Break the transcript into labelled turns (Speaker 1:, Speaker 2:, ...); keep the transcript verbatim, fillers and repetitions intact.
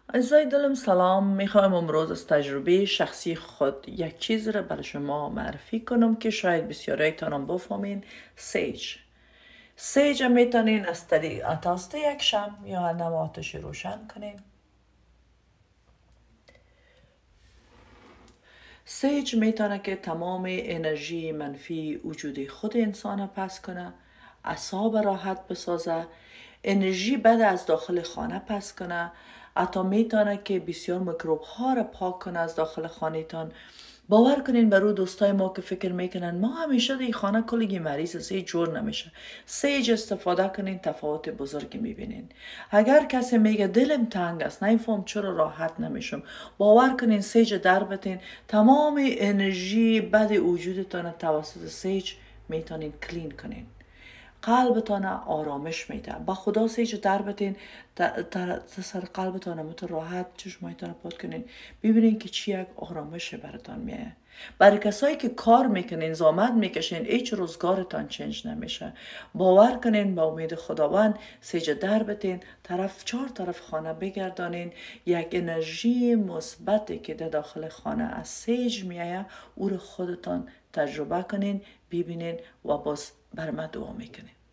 Speaker 1: عزیزای دلم سلام. میخوایم امروز از تجربه شخصی خود یک چیز را برای شما معرفی کنم که شاید بسیارایتان هم بفهمین. سیج سیج هم میتونین از طریق توسط یک شم یا نم آتش روشن کنین. سیج میتونه که تمام انرژی منفی وجود خود انسان پس کنه، اعصاب راحت بسازه، انرژی بد از داخل خانه پس کنه، حتی میتونه که بسیار میکروب ها را پاک کنه از داخل خانه تان. باور کنین برای دوستای ما که فکر میکنن ما همیشه در خانه کلگی مریض است هیچ جور نمیشه، سیج استفاده کنین تفاوت بزرگی میبینین. اگر کسی میگه دلم تنگ است نمیفهم چرا راحت نمیشم، باور کنین سیج در بتین تمام انرژی بد وجودتان توسط سیج میتونین کلین کنین. قلبتان آرامش میده. با خدا سیج در بتین سر قلبتان متر راحت چشمایتان پاک کنین، ببینین که چی یک آرامش براتان میه. برای کسایی که کار میکنین زحمت میکشین هیچ روزگارتان چنج نمیشه، باور کنین با امید خداوند سیج در بتین طرف چهار طرف خانه بگردانین، یک انرژی مثبتی که در داخل خانه از سیج میایه او رو خودتان تجربه کنین، ببینین و باز بر من دعا میکنین.